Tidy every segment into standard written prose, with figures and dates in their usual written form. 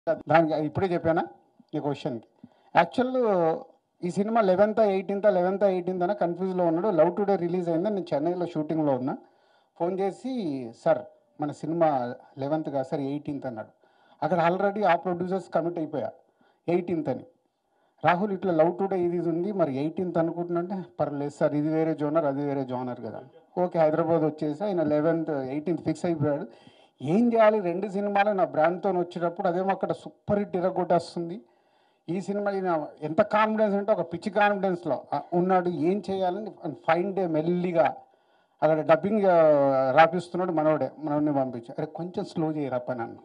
దానికి ఇప్పుడే చెప్పానా ఈ క్వశ్చన్కి. యాక్చువల్ ఈ సినిమా 11th 18th అని కన్ఫ్యూజ్లో ఉన్నాడు. లవ్ టుడే రిలీజ్ అయిందని నేను చెన్నైలో షూటింగ్లో ఉన్నా. ఫోన్ చేసి సార్ మన సినిమా 11th కాదు సార్ 18th అన్నాడు. అక్కడ ఆల్రెడీ ఆ ప్రొడ్యూసర్స్ కమిట్ అయిపోయా 18th అని. రాహుల్ ఇట్లా లవ్ టుడే ఇది ఉంది మరి 18th అనుకుంటున్నాంటే పర్లేదు సార్ ఇది వేరే జోనర్ అది వేరే జోనర్ కదా. ఓకే హైదరాబాద్ వచ్చేసి ఆయన 18th ఫిక్స్ అయిపోయాడు. ఏం చేయాలి 2 సినిమాలు నా బ్రాండ్తో వచ్చేటప్పుడు అదేమో అక్కడ సూపర్ హిట్ ఇరగొట్టేస్తుంది. ఈ సినిమా ఎంత కాన్ఫిడెన్స్ అంటే ఒక పిచ్చి కాన్ఫిడెన్స్లో ఉన్నాడు. ఏం చేయాలని ఫైన్ డే మెల్లిగా అక్కడ డబ్బింగ్ రాపిస్తున్నాడు మనోడిని పంపించా. అరే కొంచెం స్లో చేయరా పని అన్న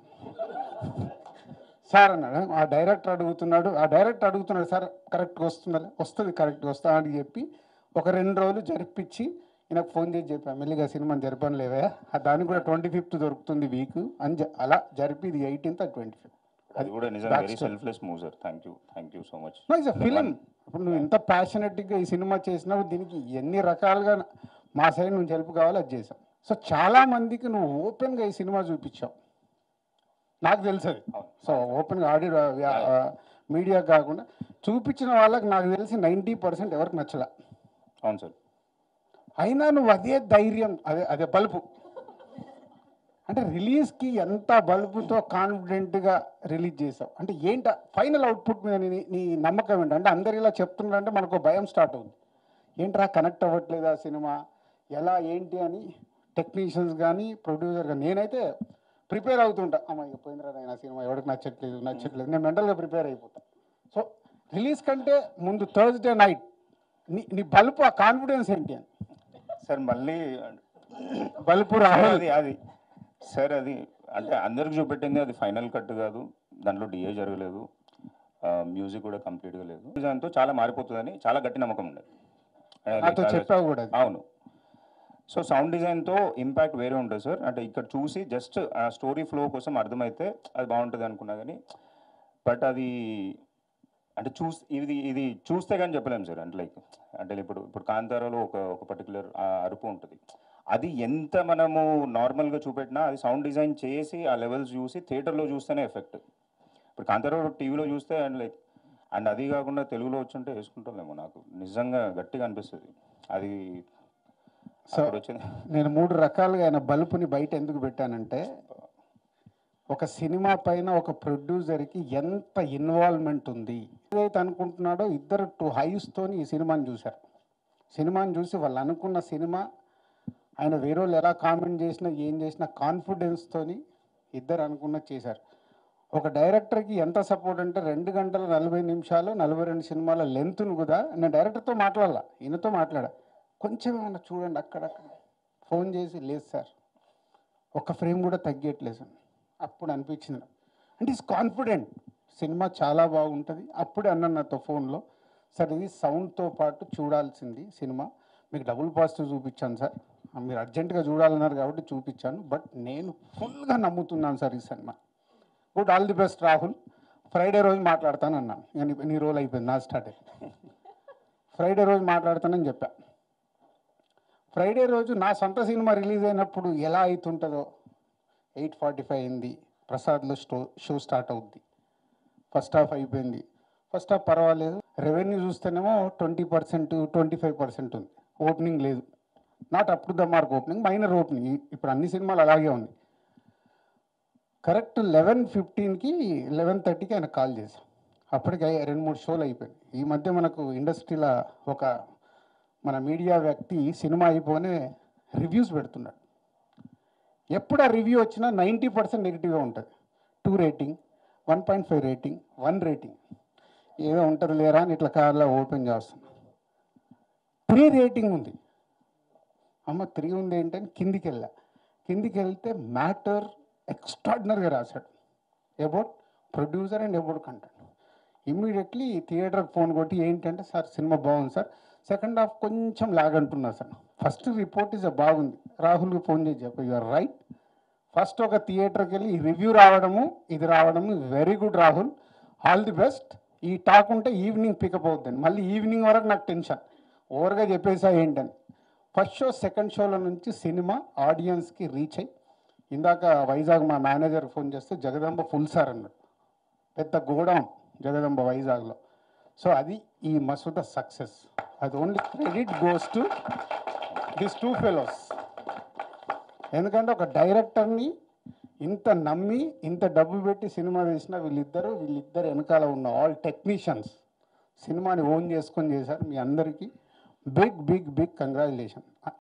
సార్ అన్నాడు. ఆ డైరెక్టర్ అడుగుతున్నాడు సార్ కరెక్ట్గా వస్తుంది కరెక్ట్గా వస్తా అని చెప్పి ఒక 2 రోజులు జరిపించి నాకు ఫోన్ చేసి చెప్పాను మెల్లిగా సినిమాని జరపని లేవా దానికి కూడా 25th దొరుకుతుంది వీక్ అని అలా జరిపి ఇది 18th 25th. అది కూడా నిజంగా very selfless move sir. Thank you so much. It's a film. ఇప్పుడు నువ్వు ఎంత ప్యాషనెట్గా ఈ సినిమా చేసినావు దీనికి ఎన్ని రకాలుగా మా సైడ్ నుంచి హెల్ప్ కావాలో అది చేసావు. సో చాలామందికి నువ్వు ఓపెన్గా ఈ సినిమా చూపించావు నాకు తెలుసు అది. సో ఓపెన్గా ఆడియో మీడియా కాకుండా చూపించిన వాళ్ళకి నాకు తెలిసి 90% ఎవరికి నచ్చలే. అవును సార్. అయినా నువ్వు అదే ధైర్యం అదే బలుపు అంటే రిలీజ్కి ఎంత బలుపుతో కాన్ఫిడెంట్గా రిలీజ్ చేసావు అంటే ఏంట ఫైనల్ అవుట్పుట్ మీద నీ నమ్మకం ఏంటంటే అందరు ఇలా చెప్తున్నారంటే మనకు భయం స్టార్ట్ అవుతుంది. ఏంట్రా కనెక్ట్ అవ్వట్లేదు ఆ సినిమా ఎలా ఏంటి అని టెక్నీషియన్స్ కానీ ప్రొడ్యూసర్ కానీ నేనైతే ప్రిపేర్ అవుతుంటా. అమ్మ ఇక పోయిందిరా నా సినిమా ఎవరికి నచ్చట్లేదు నేను మెంటల్గా ప్రిపేర్ అయిపోతాను. సో రిలీజ్ కంటే ముందు థర్స్డే నైట్ నీ బలుపు ఆ కాన్ఫిడెన్స్ ఏంటి అని సార్ మళ్ళీ బలుపు అది సార్ అది అంటే అందరికి చూపెట్టింది అది ఫైనల్ కట్ కాదు, దాంట్లో డిఏ జరగలేదు, మ్యూజిక్ కూడా కంప్లీట్గా లేదు. దాంతో చాలా మారిపోతుందని చాలా గట్టి నమ్మకం ఉండేది. చెప్పావు కూడా. అవును. సో సౌండ్ డిజైన్తో ఇంపాక్ట్ వేరే ఉంటుంది సార్. అంటే ఇక్కడ చూసి జస్ట్ ఆ స్టోరీ ఫ్లో కోసం అర్థమైతే అది బాగుంటుంది అనుకున్నా కానీ బట్ అది అంటే ఇది చూస్తే కానీ చెప్పలేము సార్. అంటే లైక్ అంటే ఇప్పుడు కాంతారాలో ఒక పర్టికులర్ అరుపు ఉంటుంది, అది ఎంత మనము నార్మల్గా చూపెట్టినా అది సౌండ్ డిజైన్ చేసి ఆ లెవెల్స్ చూసి థియేటర్లో చూస్తేనే ఎఫెక్ట్. ఇప్పుడు కాంతారాలో టీవీలో చూస్తే అండ్ లైక్ అండ్ అది కాకుండా తెలుగులో వచ్చుంటే వేసుకుంటామేమో. నాకు నిజంగా గట్టిగా అనిపిస్తుంది అది. నేను 3 రకాలుగా ఆయన బలుపుని బయట ఎందుకు పెట్టానంటే ఒక సినిమా పైన ఒక ప్రొడ్యూసర్కి ఎంత ఇన్వాల్వ్మెంట్ ఉంది ఏదైతే అనుకుంటున్నాడో ఇద్దరు 2 హైస్తోని ఈ సినిమాని చూశారు. సినిమాని చూసి వాళ్ళు అనుకున్న సినిమా ఆయన వేరే వాళ్ళు ఎలా కామెంట్ చేసినా ఏం చేసినా కాన్ఫిడెన్స్తోని ఇద్దరు అనుకున్న చేశారు. ఒక డైరెక్టర్కి ఎంత సపోర్ట్ అంటే 2 గంటల 40 నిమిషాలు 42 సినిమాల లెంత్ను కూడా నేను డైరెక్టర్తో మాట్లాడాల ఈయనతో మాట్లాడా కొంచెం ఏమన్నా చూడండి అక్కడక్కడ ఫోన్ చేసి లేదు సార్ ఒక ఫ్రేమ్ కూడా తగ్గట్లేదు సార్ అప్పుడు అనిపించింది అంటే ఈజ్ కాన్ఫిడెంట్ సినిమా చాలా బాగుంటుంది. అప్పుడే అన్న నాతో ఫోన్లో సార్ ఇది సౌండ్తో పాటు చూడాల్సింది సినిమా మీకు డబుల్ పాజిటివ్ చూపించాను సార్ మీరు అర్జెంటుగా చూడాలన్నారు కాబట్టి చూపించాను బట్ నేను ఫుల్గా నమ్ముతున్నాను సార్ ఈ సినిమా. Good all the best Rahul. Friday రోజు మాట్లాడతాను అన్నాను. నీ రోల్ అయిపోయింది నా స్టార్ట్ అయ్యి ఫ్రైడే రోజు మాట్లాడతానని చెప్పా. ఫ్రైడే రోజు నా సొంత సినిమా రిలీజ్ అయినప్పుడు ఎలా అవుతుంటుందో 8:45 అయింది. ప్రసాద్లో షో స్టార్ట్ అవుద్ది. ఫస్ట్ హాఫ్ అయిపోయింది. ఫస్ట్ హాఫ్ పర్వాలేదు. రెవెన్యూ చూస్తేనేమో 20% 25% ఉంది. ఓపెనింగ్ లేదు. Not up to the mark opening, minor opening. ఇప్పుడు అన్ని సినిమాలు అలాగే ఉంది. కరెక్ట్ 11:15కి 11:30కి ఆయన కాల్ చేశాం. అప్పటికి 2-3 షోలు అయిపోయాయి. ఈ మధ్య మనకు ఇండస్ట్రీలో ఒక మన మీడియా వ్యక్తి సినిమా అయిపోనే రివ్యూస్ పెడుతున్నాడు. ఎప్పుడు ఆ రివ్యూ వచ్చినా 90% నెగిటివ్గా ఉంటుంది. 2 రేటింగ్ 1.5 రేటింగ్ 1 రేటింగ్ ఏదో ఉంటుంది లేరా అని ఇట్లా కార్లో ఓపెన్ చేస్తున్నా 3 రేటింగ్ ఉంది. అమ్మ 3 ఉంది ఏంటని కిందికి వెళ్తే మ్యాటర్ ఎక్స్ట్రాడినరీగా రాశాడు about producer and about content. Immediately థియేటర్కి ఫోన్ కొట్టి ఏంటంటే సార్ సినిమా బాగుంది సార్, సెకండ్ హాఫ్ కొంచెం లాగ్ అంటున్నారు సార్, ఫస్ట్ రిపోర్ట్ ఇస్ బాగుంది. రాహుల్కి ఫోన్ చేసి చెప్పు యూఆర్ రైట్. ఫస్ట్ ఒక థియేటర్కి వెళ్ళి ఈ రివ్యూ రావడము ఇది రావడము very good Rahul, all the best. ఈ టాక్ ఉంటే ఈవినింగ్ పికప్ అవుతుంది. మళ్ళీ ఈవినింగ్ వరకు నాకు టెన్షన్ ఓవర్గా చెప్పేసా ఏంటని. ఫస్ట్ షో సెకండ్ షోల నుంచి సినిమా ఆడియన్స్కి రీచ్ అయ్యి ఇందాక వైజాగ్ మా మేనేజర్ ఫోన్ చేస్తే జగదాంబ ఫుల్ సార్ అన్నాడు. పెద్ద గోడౌన్ జగదంబ వైజాగ్లో. సో అది ఈ మసూద సక్సెస్. అది only credit goes to this two fellows. ఎందుకంటే ఒక డైరెక్టర్ని ఇంత నమ్మి ఇంత డబ్బు పెట్టి సినిమా తీసిన వీళ్ళిద్దరు వెనకాల ఉన్న ఆల్ టెక్నీషియన్స్ సినిమాని ఓన్ చేసుకొని చేశారు. మీ అందరికీ బిగ్ బిగ్ బిగ్ కంగ్రాచులేషన్.